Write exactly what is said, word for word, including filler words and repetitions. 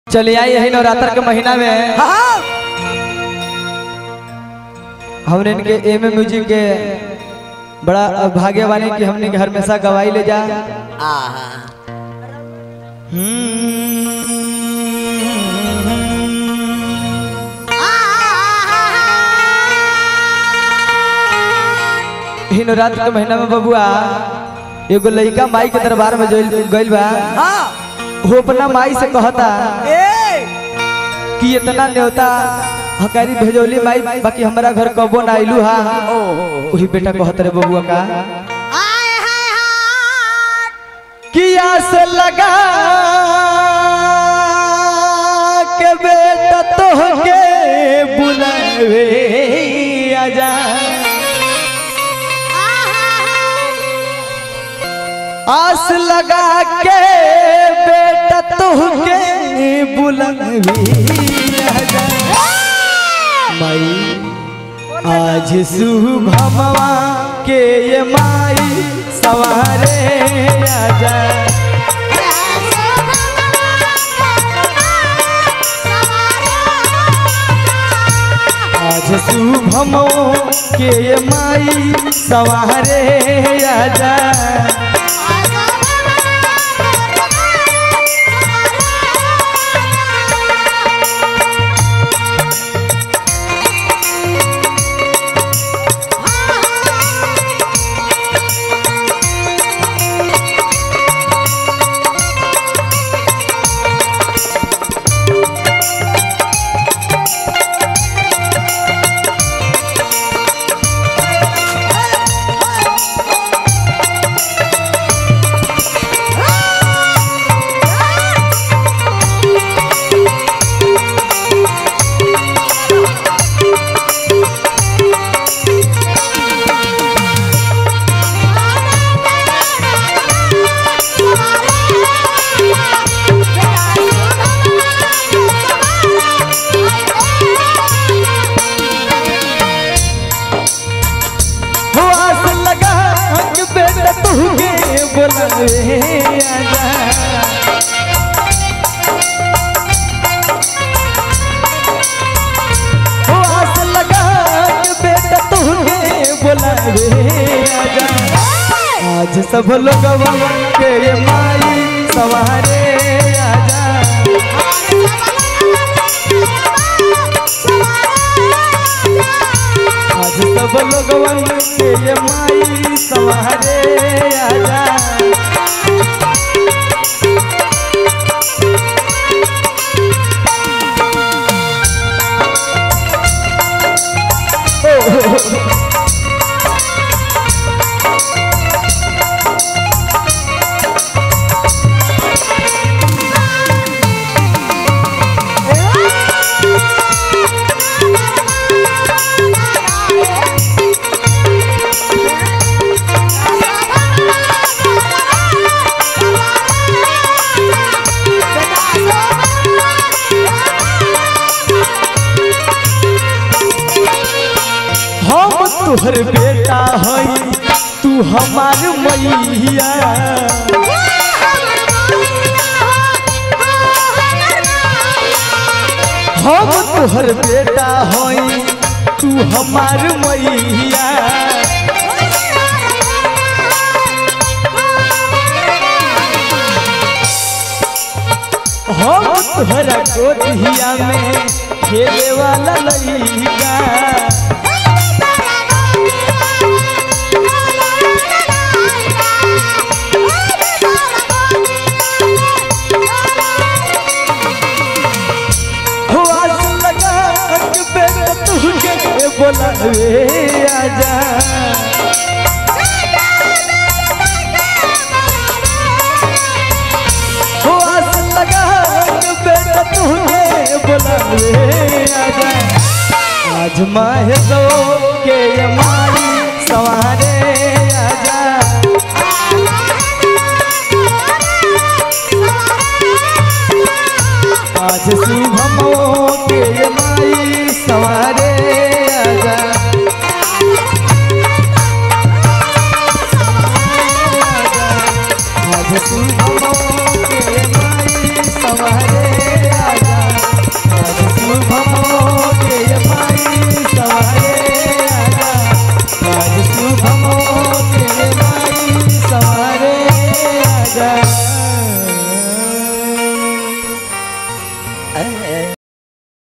चलिए आई है नवरात्र के महीना में हमने इनके एम ए म्यूजिक के बड़ा भाग्यवान है कि हमने के हमेशा गवाई ले जा। ही नवरात्र के महीना में बबुआ एगो लड़का माई के दरबार में गइल बा। वो अपना माई से कहता कि इतना न्योता हकारी भेजौली माई बाकी हमारा घर कबो ना आइलू हा। वही बेटा कहता रे बबुआ का कि आस लगा के बेटा तोहके बुलावे आजा। आस लगा के बेटा तुहके बुलावी आजा। माई आज सुभमवा के ये माई सवारे आजा। आज सुभमो के ये माई सवारे आजा। आज सब लोग के माई सवारे आजा। आज सब लोग के माई सवारे आजा। तोहर बेटा है तू हमार मैया। हम तोहर बेटा है तू हमार मैया। हम तोहरा गोदिया में खेले वाला लड़का। बोलावे आजा। हो आस लगा बेटा तुझे बोलावे आजा। आज माहे दो के माई सवारे आजा। आज सुभमो के माई सवारे